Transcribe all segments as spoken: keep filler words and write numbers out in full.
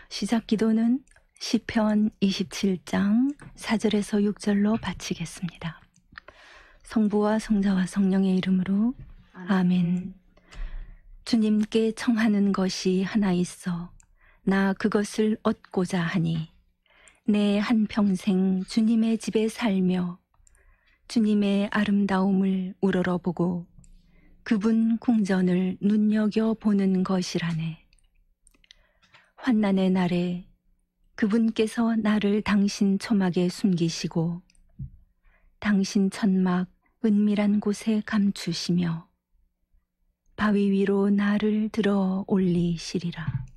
시작 기도는 시편 이십칠 장 사 절에서 육 절로 바치겠습니다. 성부와 성자와 성령의 이름으로 아멘. 주님께 청하는 것이 하나 있어 나 그것을 얻고자 하니 내 한평생 주님의 집에 살며 주님의 아름다움을 우러러보고 그분 궁전을 눈여겨보는 것이라네. 환난의 날에 그분께서 나를 당신 초막에 숨기시고 당신 천막 은밀한 곳에 감추시며 바위 위로 나를 들어 올리시리라.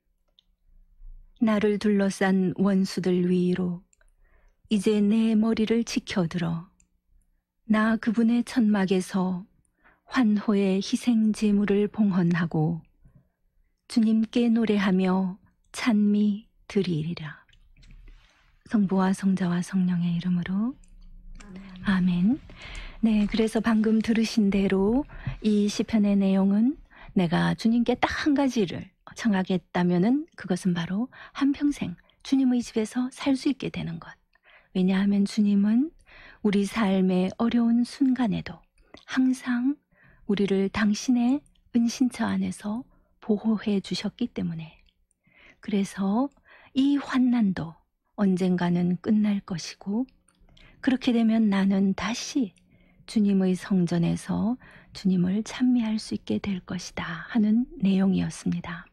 나를 둘러싼 원수들 위로 이제 내 머리를 지켜들어 나 그분의 천막에서 환호의 희생 제물을 봉헌하고 주님께 노래하며 찬미 드리리라. 성부와 성자와 성령의 이름으로 아멘. 아멘. 네, 그래서 방금 들으신 대로 이 시편의 내용은 내가 주님께 딱 한 가지를 청하겠다면은 그것은 바로 한평생 주님의 집에서 살 수 있게 되는 것. 왜냐하면 주님은 우리 삶의 어려운 순간에도 항상 우리를 당신의 은신처 안에서 보호해 주셨기 때문에, 그래서 이 환난도 언젠가는 끝날 것이고, 그렇게 되면 나는 다시 주님의 성전에서 주님을 찬미할 수 있게 될 것이다 하는 내용이었습니다.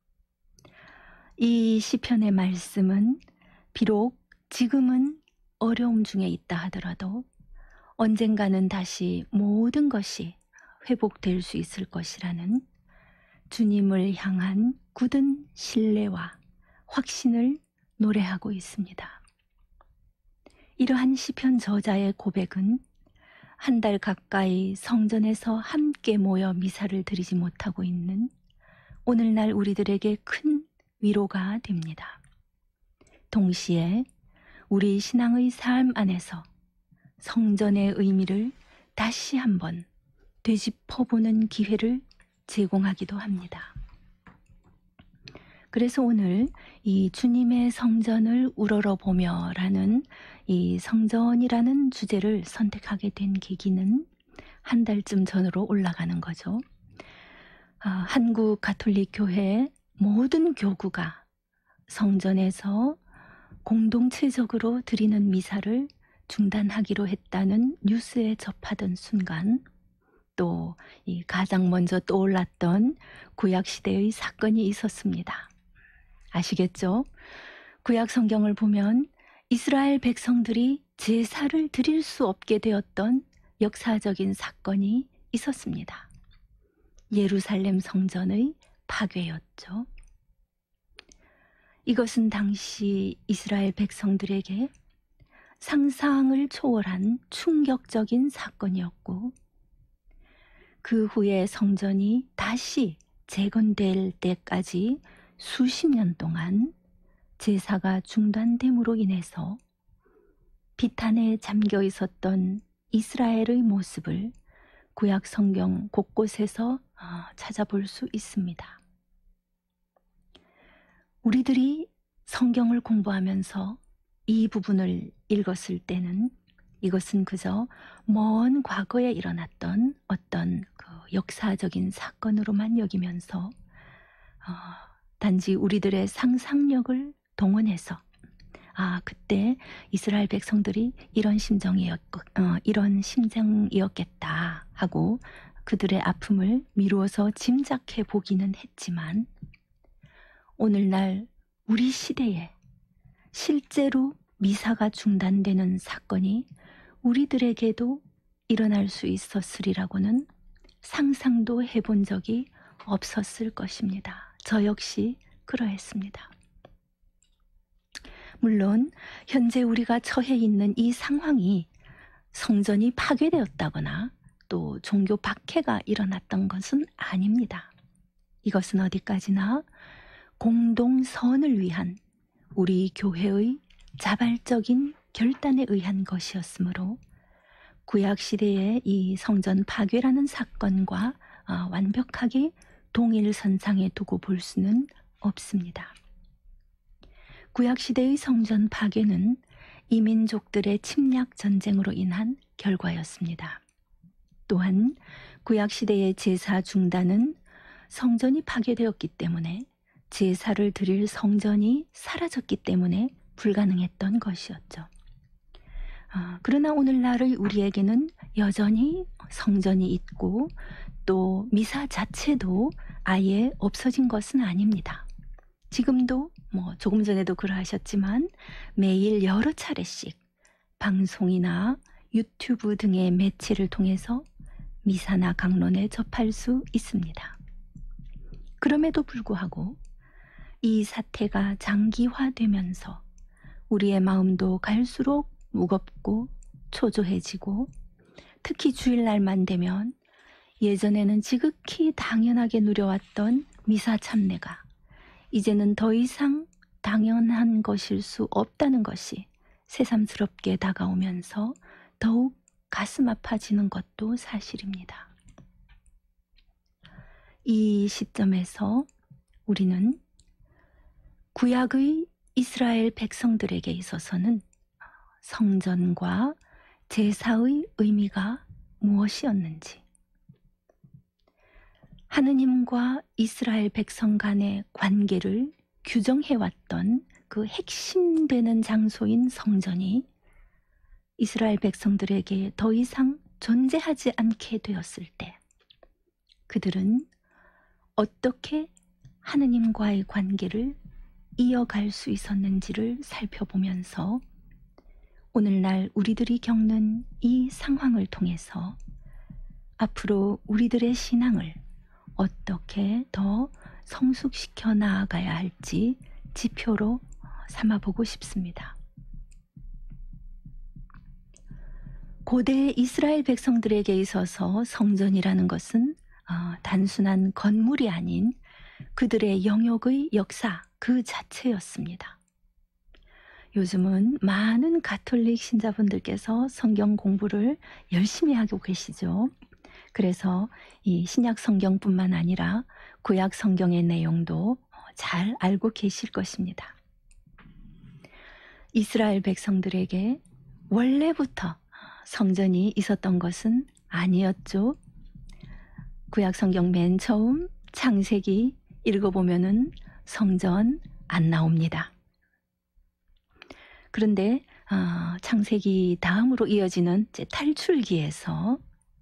이 시편의 말씀은 비록 지금은 어려움 중에 있다 하더라도 언젠가는 다시 모든 것이 회복될 수 있을 것이라는 주님을 향한 굳은 신뢰와 확신을 노래하고 있습니다. 이러한 시편 저자의 고백은 한 달 가까이 성전에서 함께 모여 미사를 드리지 못하고 있는 오늘날 우리들에게 큰 위로가 됩니다. 동시에 우리 신앙의 삶 안에서 성전의 의미를 다시 한번 되짚어보는 기회를 제공하기도 합니다. 그래서 오늘 이 주님의 성전을 우러러보며 라는 이 성전이라는 주제를 선택하게 된 계기는 한 달쯤 전으로 올라가는 거죠. 아, 한국 가톨릭 교회 모든 교구가 성전에서 공동체적으로 드리는 미사를 중단하기로 했다는 뉴스에 접하던 순간, 또 이 가장 먼저 떠올랐던 구약시대의 사건이 있었습니다. 아시겠죠? 구약 성경을 보면 이스라엘 백성들이 제사를 드릴 수 없게 되었던 역사적인 사건이 있었습니다. 예루살렘 성전의 파괴였죠. 이것은 당시 이스라엘 백성들에게 상상을 초월한 충격적인 사건이었고, 그 후에 성전이 다시 재건될 때까지 수십 년 동안 제사가 중단됨으로 인해서 비탄에 잠겨 있었던 이스라엘의 모습을 구약 성경 곳곳에서 찾아볼 수 있습니다. 우리들이 성경을 공부하면서 이 부분을 읽었을 때는 이것은 그저 먼 과거에 일어났던 어떤 그 역사적인 사건으로만 여기면서 어, 단지 우리들의 상상력을 동원해서 아, 그때 이스라엘 백성들이 이런 심정이었고, 어, 이런 심정이었겠다 하고 그들의 아픔을 미루어서 짐작해 보기는 했지만, 오늘날 우리 시대에 실제로 미사가 중단되는 사건이 우리들에게도 일어날 수 있었으리라고는 상상도 해본 적이 없었을 것입니다. 저 역시 그러했습니다. 물론 현재 우리가 처해 있는 이 상황이 성전이 파괴되었다거나 또 종교 박해가 일어났던 것은 아닙니다. 이것은 어디까지나 공동선을 위한 우리 교회의 자발적인 결단에 의한 것이었으므로 구약시대의 이 성전 파괴라는 사건과 완벽하게 동일선상에 두고 볼 수는 없습니다. 구약시대의 성전 파괴는 이민족들의 침략 전쟁으로 인한 결과였습니다. 또한 구약시대의 제사 중단은 성전이 파괴되었기 때문에 제사를 드릴 성전이 사라졌기 때문에 불가능했던 것이었죠. 아, 그러나 오늘날의 우리에게는 여전히 성전이 있고 또 미사 자체도 아예 없어진 것은 아닙니다. 지금도 뭐 조금 전에도 그러하셨지만 매일 여러 차례씩 방송이나 유튜브 등의 매체를 통해서 미사나 강론에 접할 수 있습니다. 그럼에도 불구하고 이 사태가 장기화되면서 우리의 마음도 갈수록 무겁고 초조해지고, 특히 주일날만 되면 예전에는 지극히 당연하게 누려왔던 미사 참례가 이제는 더 이상 당연한 것일 수 없다는 것이 새삼스럽게 다가오면서 더욱 가슴 아파지는 것도 사실입니다. 이 시점에서 우리는 구약의 이스라엘 백성들에게 있어서는 성전과 제사의 의미가 무엇이었는지, 하느님과 이스라엘 백성 간의 관계를 규정해왔던 그 핵심되는 장소인 성전이 이스라엘 백성들에게 더 이상 존재하지 않게 되었을 때 그들은 어떻게 하느님과의 관계를 이어갈 수 있었는지를 살펴보면서 오늘날 우리들이 겪는 이 상황을 통해서 앞으로 우리들의 신앙을 어떻게 더 성숙시켜 나아가야 할지 지표로 삼아보고 싶습니다. 고대 이스라엘 백성들에게 있어서 성전이라는 것은 어, 단순한 건물이 아닌 그들의 영역의 역사 그 자체였습니다. 요즘은 많은 가톨릭 신자분들께서 성경 공부를 열심히 하고 계시죠. 그래서 이 신약 성경뿐만 아니라 구약 성경의 내용도 잘 알고 계실 것입니다. 이스라엘 백성들에게 원래부터 성전이 있었던 것은 아니었죠. 구약 성경 맨 처음 창세기 읽어보면은 성전 안 나옵니다. 그런데 어, 창세기 다음으로 이어지는 이제 탈출기에서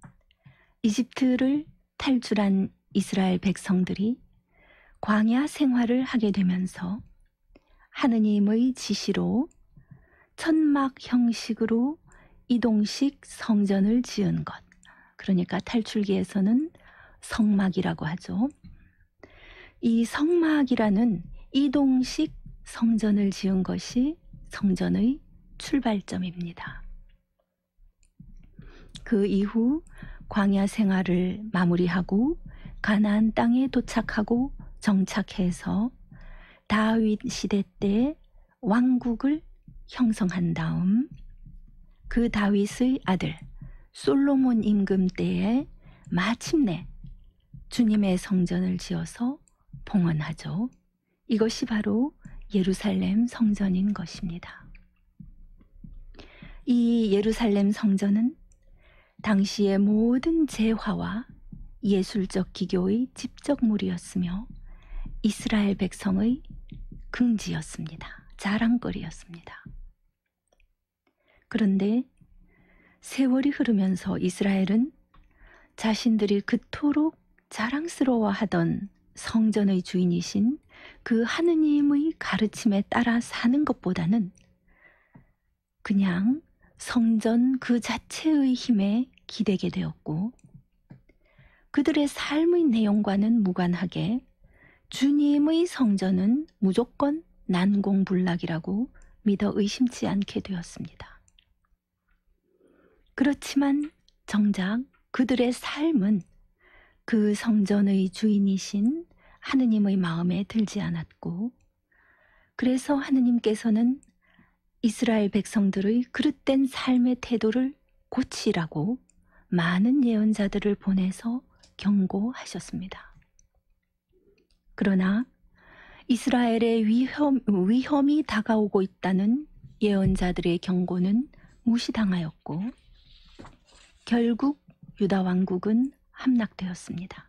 이집트를 탈출한 이스라엘 백성들이 광야 생활을 하게 되면서 하느님의 지시로 천막 형식으로 이동식 성전을 지은 것, 그러니까 탈출기에서는 성막이라고 하죠. 이 성막이라는 이동식 성전을 지은 것이 성전의 출발점입니다. 그 이후 광야 생활을 마무리하고 가나안 땅에 도착하고 정착해서 다윗 시대 때 왕국을 형성한 다음 그 다윗의 아들 솔로몬 임금 때에 마침내 주님의 성전을 지어서 봉헌하죠. 이것이 바로 예루살렘 성전인 것입니다. 이 예루살렘 성전은 당시의 모든 재화와 예술적 기교의 집적물이었으며 이스라엘 백성의 긍지였습니다. 자랑거리였습니다. 그런데 세월이 흐르면서 이스라엘은 자신들이 그토록 자랑스러워하던 성전의 주인이신 그 하느님의 가르침에 따라 사는 것보다는 그냥 성전 그 자체의 힘에 기대게 되었고, 그들의 삶의 내용과는 무관하게 주님의 성전은 무조건 난공불락이라고 믿어 의심치 않게 되었습니다. 그렇지만 정작 그들의 삶은 그 성전의 주인이신 하느님의 마음에 들지 않았고, 그래서 하느님께서는 이스라엘 백성들의 그릇된 삶의 태도를 고치라고 많은 예언자들을 보내서 경고하셨습니다. 그러나 이스라엘의 위험, 위험이 다가오고 있다는 예언자들의 경고는 무시당하였고 결국 유다 왕국은 함락되었습니다.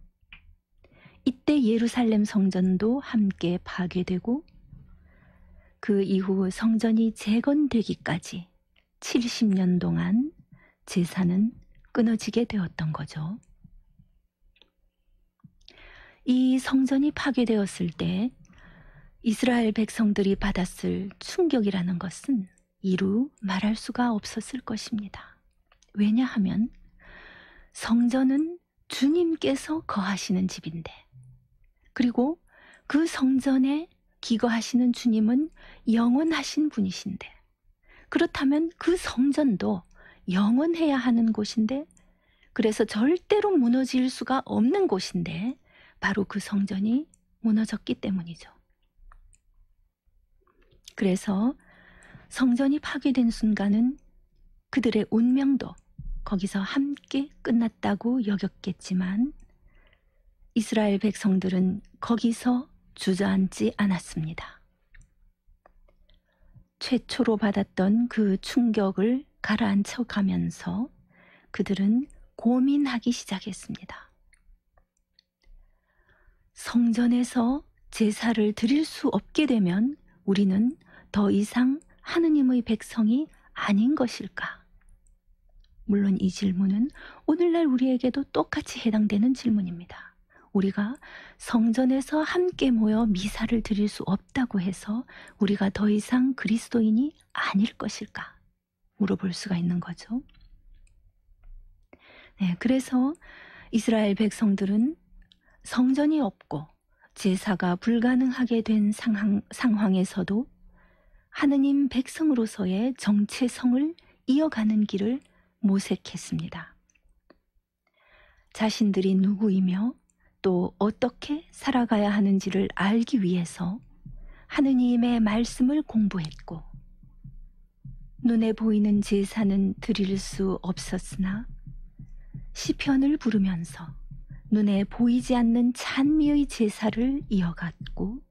이때 예루살렘 성전도 함께 파괴되고 그 이후 성전이 재건되기까지 칠십 년 동안 제사는 끊어지게 되었던 거죠. 이 성전이 파괴되었을 때 이스라엘 백성들이 받았을 충격이라는 것은 이루 말할 수가 없었을 것입니다. 왜냐하면 성전은 주님께서 거하시는 집인데, 그리고 그 성전에 기거하시는 주님은 영원하신 분이신데, 그렇다면 그 성전도 영원해야 하는 곳인데, 그래서 절대로 무너질 수가 없는 곳인데 바로 그 성전이 무너졌기 때문이죠. 그래서 성전이 파괴된 순간은 그들의 운명도 거기서 함께 끝났다고 여겼겠지만 이스라엘 백성들은 거기서 주저앉지 않았습니다. 최초로 받았던 그 충격을 가라앉혀 가면서 그들은 고민하기 시작했습니다. 성전에서 제사를 드릴 수 없게 되면 우리는 더 이상 하느님의 백성이 아닌 것일까? 물론 이 질문은 오늘날 우리에게도 똑같이 해당되는 질문입니다. 우리가 성전에서 함께 모여 미사를 드릴 수 없다고 해서 우리가 더 이상 그리스도인이 아닐 것일까? 물어볼 수가 있는 거죠. 네, 그래서 이스라엘 백성들은 성전이 없고 제사가 불가능하게 된 상황, 상황에서도 하느님 백성으로서의 정체성을 이어가는 길을 모색했습니다. 자신들이 누구이며 또 어떻게 살아가야 하는지를 알기 위해서 하느님의 말씀을 공부했고, 눈에 보이는 제사는 드릴 수 없었으나 시편을 부르면서 눈에 보이지 않는 찬미의 제사를 이어갔고,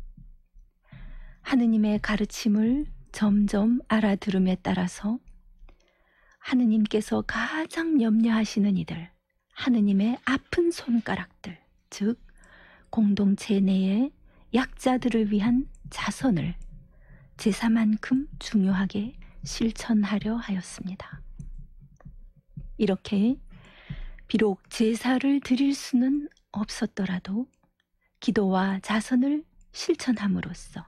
하느님의 가르침을 점점 알아들음에 따라서 하느님께서 가장 염려하시는 이들, 하느님의 아픈 손가락들, 즉 공동체 내의 약자들을 위한 자선을 제사만큼 중요하게 실천하려 하였습니다. 이렇게 비록 제사를 드릴 수는 없었더라도 기도와 자선을 실천함으로써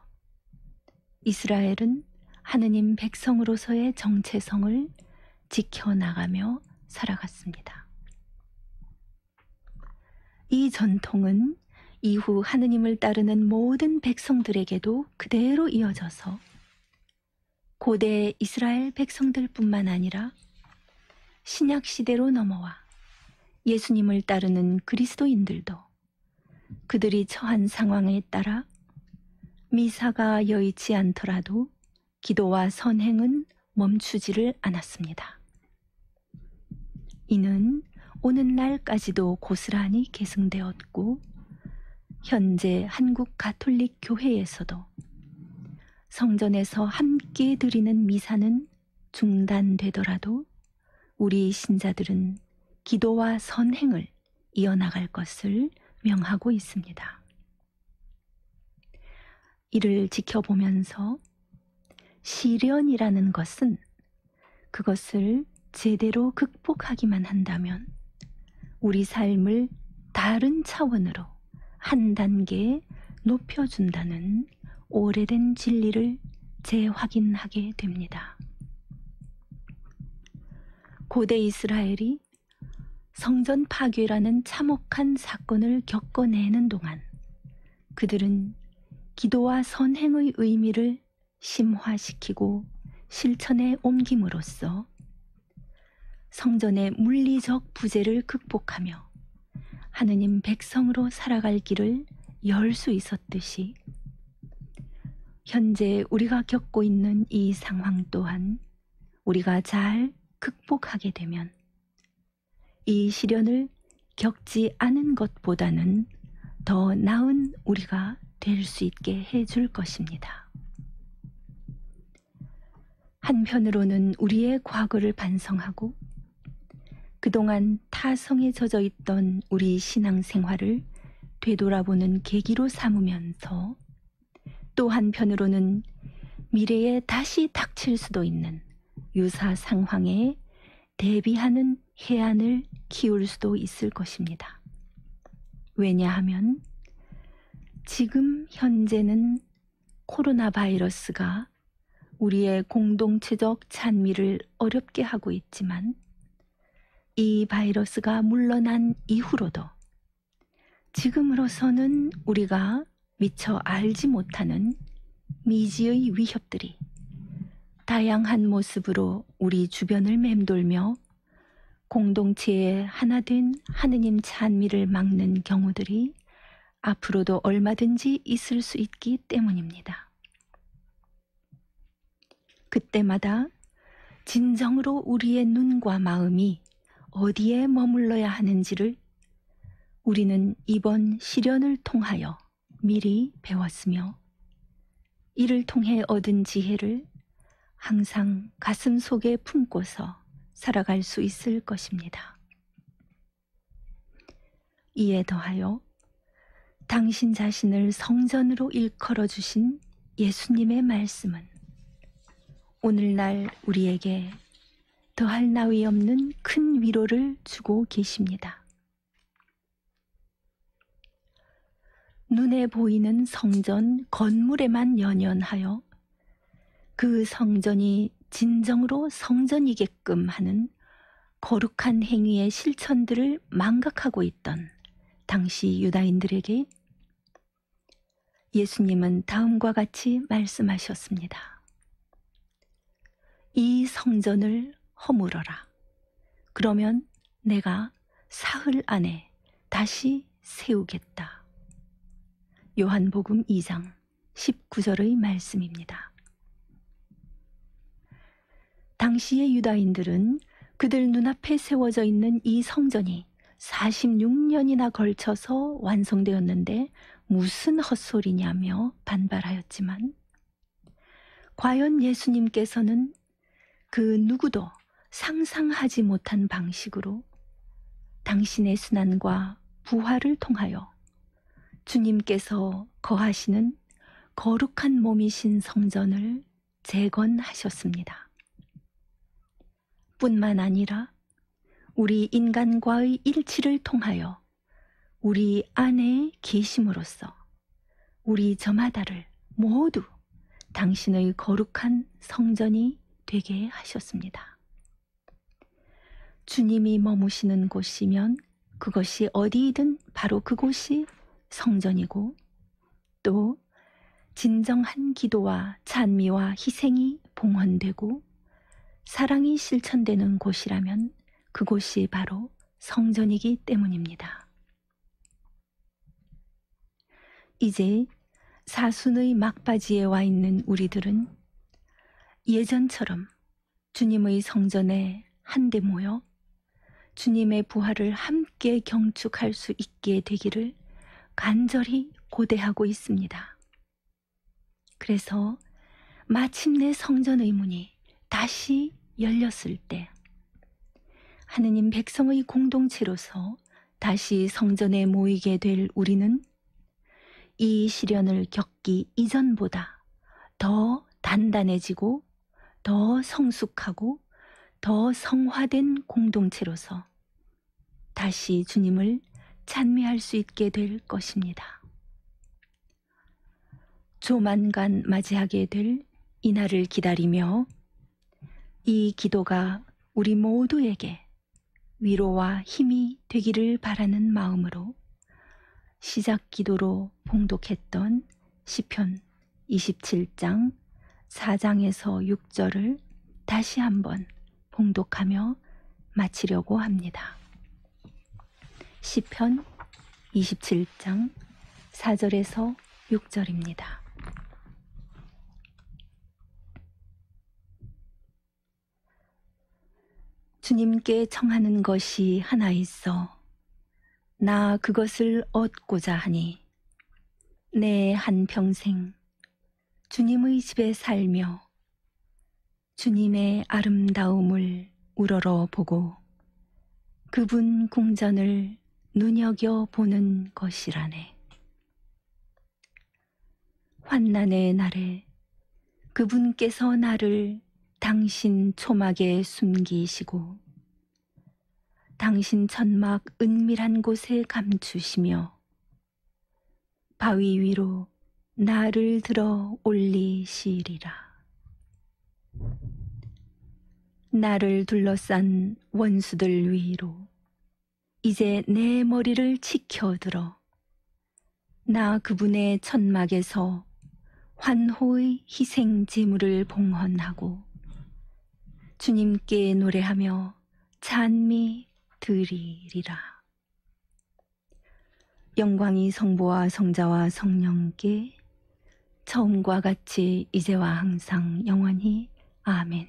이스라엘은 하느님 백성으로서의 정체성을 지켜나가며 살아갔습니다. 이 전통은 이후 하느님을 따르는 모든 백성들에게도 그대로 이어져서 고대 이스라엘 백성들뿐만 아니라 신약 시대로 넘어와 예수님을 따르는 그리스도인들도 그들이 처한 상황에 따라 미사가 여의치 않더라도 기도와 선행은 멈추지를 않았습니다. 이는 오늘날까지도 고스란히 계승되었고, 현재 한국 가톨릭 교회에서도 성전에서 함께 드리는 미사는 중단되더라도 우리 신자들은 기도와 선행을 이어나갈 것을 명하고 있습니다. 이를 지켜보면서 시련이라는 것은 그것을 제대로 극복하기만 한다면 우리 삶을 다른 차원으로 한 단계 높여준다는 오래된 진리를 재확인하게 됩니다. 고대 이스라엘이 성전 파괴라는 참혹한 사건을 겪어내는 동안 그들은 기도와 선행의 의미를 심화시키고 실천에 옮김으로써 성전의 물리적 부재를 극복하며 하느님 백성으로 살아갈 길을 열 수 있었듯이 현재 우리가 겪고 있는 이 상황 또한 우리가 잘 극복하게 되면 이 시련을 겪지 않은 것보다는 더 나은 우리가 될 수 있게 해줄 것입니다. 한편으로는 우리의 과거를 반성하고 그동안 타성에 젖어 있던 우리 신앙생활을 되돌아보는 계기로 삼으면서 또 한편으로는 미래에 다시 닥칠 수도 있는 유사 상황에 대비하는 해안을 키울 수도 있을 것입니다. 왜냐하면 지금 현재는 코로나 바이러스가 우리의 공동체적 찬미를 어렵게 하고 있지만 이 바이러스가 물러난 이후로도 지금으로서는 우리가 미처 알지 못하는 미지의 위협들이 다양한 모습으로 우리 주변을 맴돌며 공동체의 하나된 하느님 찬미를 막는 경우들이 앞으로도 얼마든지 있을 수 있기 때문입니다. 그때마다 진정으로 우리의 눈과 마음이 어디에 머물러야 하는지를 우리는 이번 시련을 통하여 미리 배웠으며 이를 통해 얻은 지혜를 항상 가슴 속에 품고서 살아갈 수 있을 것입니다. 이에 더하여 당신 자신을 성전으로 일컬어 주신 예수님의 말씀은 오늘날 우리에게 더할 나위 없는 큰 위로를 주고 계십니다. 눈에 보이는 성전 건물에만 연연하여 그 성전이 진정으로 성전이게끔 하는 거룩한 행위의 실천들을 망각하고 있던 당시 유다인들에게 예수님은 다음과 같이 말씀하셨습니다. 이 성전을 허물어라. 그러면 내가 사흘 안에 다시 세우겠다. 요한복음 이 장 십구 절의 말씀입니다. 당시의 유다인들은 그들 눈앞에 세워져 있는 이 성전이 사십육 년이나 걸쳐서 완성되었는데 무슨 헛소리냐며 반발하였지만 과연 예수님께서는 그 누구도 상상하지 못한 방식으로 당신의 순환과 부활을 통하여 주님께서 거하시는 거룩한 몸이신 성전을 재건하셨습니다. 뿐만 아니라 우리 인간과의 일치를 통하여 우리 안에 계심으로써 우리 저마다를 모두 당신의 거룩한 성전이 되게 하셨습니다. 주님이 머무시는 곳이면 그것이 어디이든 바로 그곳이 성전이고 또 진정한 기도와 찬미와 희생이 봉헌되고 사랑이 실천되는 곳이라면 그곳이 바로 성전이기 때문입니다. 이제 사순의 막바지에 와 있는 우리들은 예전처럼 주님의 성전에 한데 모여 주님의 부활을 함께 경축할 수 있게 되기를 간절히 고대하고 있습니다. 그래서 마침내 성전의 문이 다시 열렸을 때 하느님 백성의 공동체로서 다시 성전에 모이게 될 우리는 이 시련을 겪기 이전보다 더 단단해지고 더 성숙하고 더 성화된 공동체로서 다시 주님을 찬미할 수 있게 될 것입니다. 조만간 맞이하게 될 이날을 기다리며 이 기도가 우리 모두에게 위로와 힘이 되기를 바라는 마음으로 시작 기도로 봉독했던 시편 이십칠 장 사 장에서 육 절을 다시 한번 봉독하며 마치려고 합니다. 시편 이십칠 장 사 절에서 육 절입니다. 주님께 청하는 것이 하나 있어 나 그것을 얻고자 하니 내 한평생 주님의 집에 살며 주님의 아름다움을 우러러 보고 그분 궁전을 눈여겨보는 것이라네. 환난의 날에 그분께서 나를 당신 초막에 숨기시고 당신 천막 은밀한 곳에 감추시며 바위 위로 나를 들어 올리시리라. 나를 둘러싼 원수들 위로 이제 내 머리를 치켜들어 나 그분의 천막에서 환호의 희생 제물을 봉헌하고 주님께 노래하며 찬미 드리리라. 영광이 성부와 성자와 성령께 처음과 같이 이제와 항상 영원히 아멘.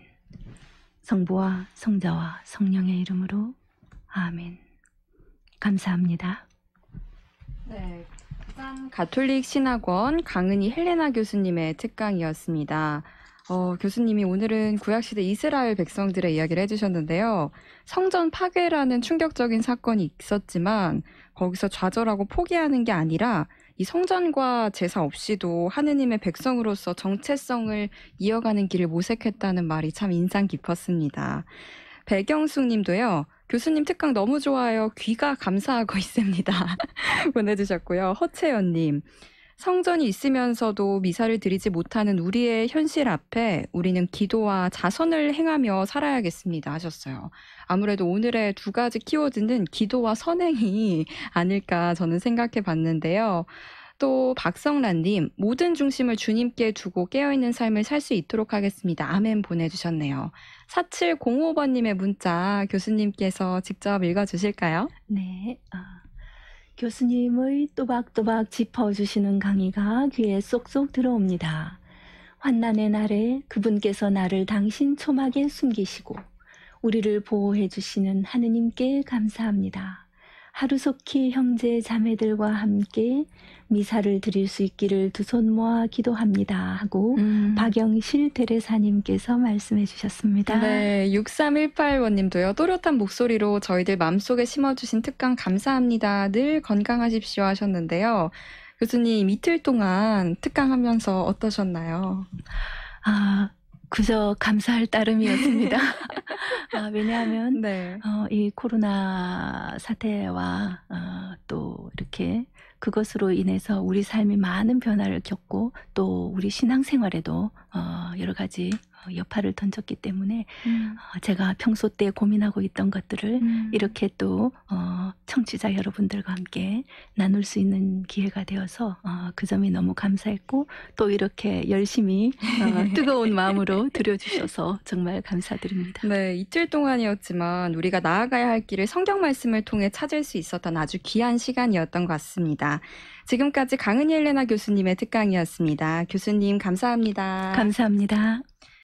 성부와 성자와 성령의 이름으로 아멘. 감사합니다. 네, 부산 가톨릭 신학원 강은희 헬레나 교수님의 특강이었습니다. 어, 교수님이 오늘은 구약시대 이스라엘 백성들의 이야기를 해주셨는데요. 성전 파괴라는 충격적인 사건이 있었지만 거기서 좌절하고 포기하는 게 아니라 이 성전과 제사 없이도 하느님의 백성으로서 정체성을 이어가는 길을 모색했다는 말이 참 인상 깊었습니다. 배경숙 님도요. 교수님 특강 너무 좋아요. 귀가 감사하고 있습니다. 보내주셨고요. 허채연 님. 성전이 있으면서도 미사를 드리지 못하는 우리의 현실 앞에 우리는 기도와 자선을 행하며 살아야겠습니다 하셨어요. 아무래도 오늘의 두 가지 키워드는 기도와 선행이 아닐까 저는 생각해 봤는데요. 또 박성란님, 모든 중심을 주님께 두고 깨어있는 삶을 살 수 있도록 하겠습니다. 아멘 보내주셨네요. 사칠공오 번님의 문자 교수님께서 직접 읽어주실까요? 네. 아, 교수님의 또박또박 짚어주시는 강의가 귀에 쏙쏙 들어옵니다. 환난의 날에 그분께서 나를 당신 초막에 숨기시고 우리를 보호해 주시는 하느님께 감사합니다. 하루속히 형제 자매들과 함께 미사를 드릴 수 있기를 두 손 모아 기도합니다 하고 음. 박영실 대레사님께서 말씀해 주셨습니다. 네, 육삼일팔 번님도요. 또렷한 목소리로 저희들 마음속에 심어주신 특강 감사합니다. 늘 건강하십시오 하셨는데요. 교수님 이틀 동안 특강하면서 어떠셨나요? 아, 그저 감사할 따름이었습니다. 아, 왜냐하면 네. 어, 이 코로나 사태와 어, 또 이렇게 그것으로 인해서 우리 삶이 많은 변화를 겪고 또 우리 신앙생활에도 어, 여러 가지 어, 여파를 던졌기 때문에 음. 어, 제가 평소 때 고민하고 있던 것들을 음. 이렇게 또 어, 청취자 여러분들과 함께 나눌 수 있는 기회가 되어서 어, 그 점이 너무 감사했고 또 이렇게 열심히 어, 뜨거운 마음으로 들여주셔서 정말 감사드립니다. 네, 이틀 동안이었지만 우리가 나아가야 할 길을 성경 말씀을 통해 찾을 수 있었던 아주 귀한 시간이었던 것 같습니다. 지금까지 강은희 헬레나 교수님의 특강이었습니다. 교수님 감사합니다. 감사합니다.